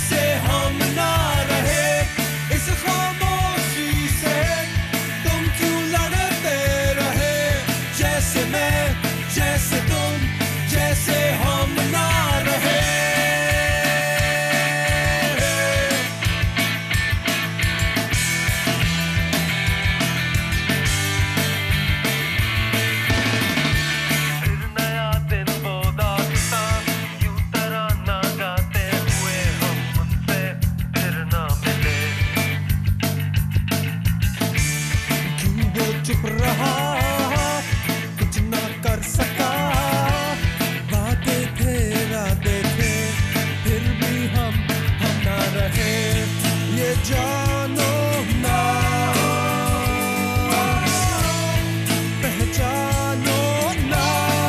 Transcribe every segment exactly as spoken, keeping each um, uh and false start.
जैसे हम ना रहे इस खामोशी से, तुम क्यों लड़ते रहे, जैसे मैं जैसे तुम जैसे हम ना रहे। फिर नया दिन वो दास्तां यूं तराना गाते हुए हम उनसे फिर ना मिले। क्यों वो चुप रहा, कुछ ना कर सका, बातें थे इरादे थे फिर भी हम हम ना रहे, ये जानो ना पहचानो ना।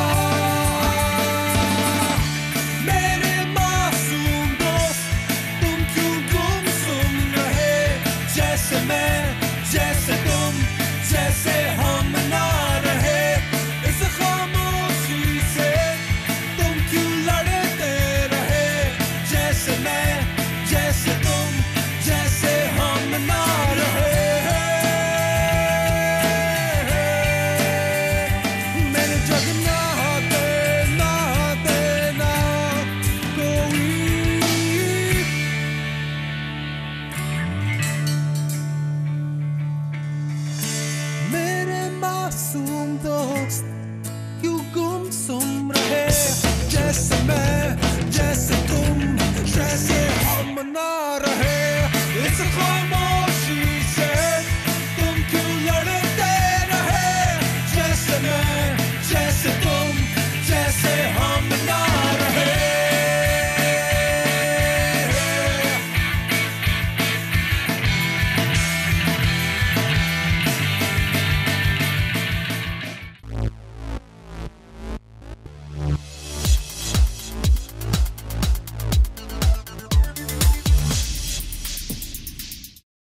मेरे मासूम दोस्त तुम क्यों गुमसुम रहे, जैसे मैं जैसे तुम जैसे हम ना रहे इस खामोशी से, तुम क्यों लड़ते रहे, जैसे मैं जैसे तुम जैसे हम ना रहे। मेरे जग नहाते नहाते ना कोई, मेरे मासूम दोस्त क्यों गुमसुम रहे, जैसे मैं जैसे तुम जैसे हम ना रहे इस खामोशी